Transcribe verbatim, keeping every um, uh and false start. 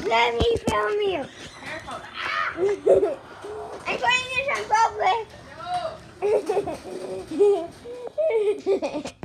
Let me film you. I'm putting this on public. No.